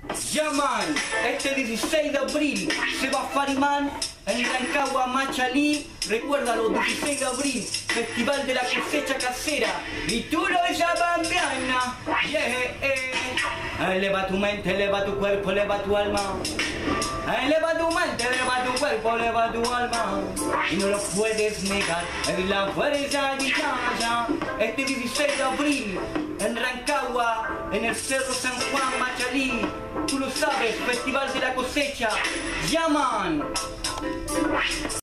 Llaman, este 16 de abril se va Farimán en Rancagua, Machalí. Recuerda los 16 de abril, Festival de la Cosecha Casera. Y tú lo llamas Viana. Eleva tu mente, eleva tu cuerpo, eleva tu alma. Eleva tu mente, eleva tu cuerpo, eleva tu alma. Y no lo puedes negar, es la fuerza de ya. Este 16 de abril en Rancagua, en el Cerro San Juan, Machalí. Tú lo sabes, Festival de la Cosecha. Llaman.